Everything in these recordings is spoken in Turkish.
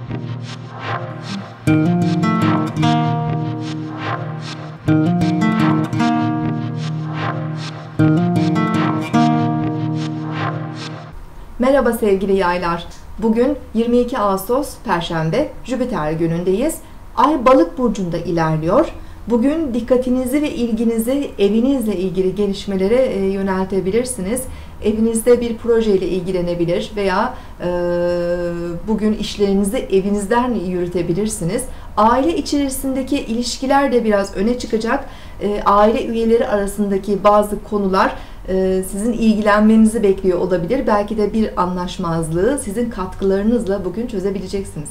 Merhaba sevgili yaylar. Bugün 22 Ağustos Perşembe, Jüpiter günündeyiz. Ay Balık burcunda ilerliyor. Bugün dikkatinizi ve ilginizi evinizle ilgili gelişmelere yöneltebilirsiniz. Evinizde bir projeyle ilgilenebilir veya bugün işlerinizi evinizden yürütebilirsiniz. Aile içerisindeki ilişkiler de biraz öne çıkacak. Aile üyeleri arasındaki bazı konular sizin ilgilenmenizi bekliyor olabilir. Belki de bir anlaşmazlığı sizin katkılarınızla bugün çözebileceksiniz.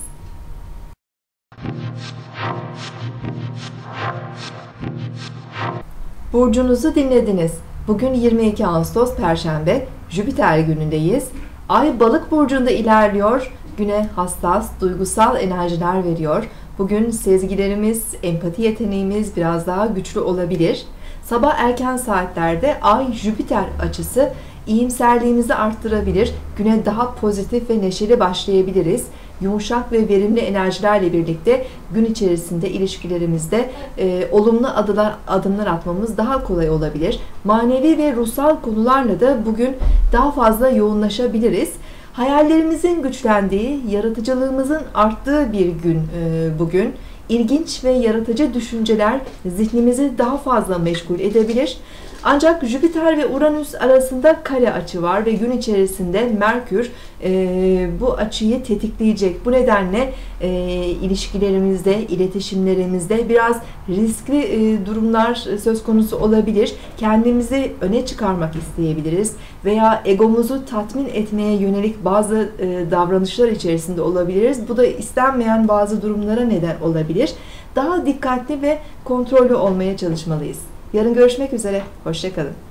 Burcunuzu dinlediniz. Bugün 22 Ağustos Perşembe, Jüpiter günündeyiz. Ay Balık burcunda ilerliyor. Güne hassas, duygusal enerjiler veriyor. Bugün sezgilerimiz, empati yeteneğimiz biraz daha güçlü olabilir. Sabah erken saatlerde Ay-Jüpiter açısı iyimserliğimizi arttırabilir. Güne daha pozitif ve neşeli başlayabiliriz. Yumuşak ve verimli enerjilerle birlikte gün içerisinde ilişkilerimizde olumlu adımlar atmamız daha kolay olabilir. Manevi ve ruhsal konularla da bugün daha fazla yoğunlaşabiliriz. Hayallerimizin güçlendiği, yaratıcılığımızın arttığı bir gün bugün. İlginç ve yaratıcı düşünceler zihnimizi daha fazla meşgul edebilir. Ancak Jüpiter ve Uranüs arasında kare açı var ve gün içerisinde Merkür bu açıyı tetikleyecek. Bu nedenle ilişkilerimizde, iletişimlerimizde biraz riskli durumlar söz konusu olabilir. Kendimizi öne çıkarmak isteyebiliriz veya egomuzu tatmin etmeye yönelik bazı davranışlar içerisinde olabiliriz. Bu da istenmeyen bazı durumlara neden olabilir. Daha dikkatli ve kontrollü olmaya çalışmalıyız. Yarın görüşmek üzere. Hoşça kalın.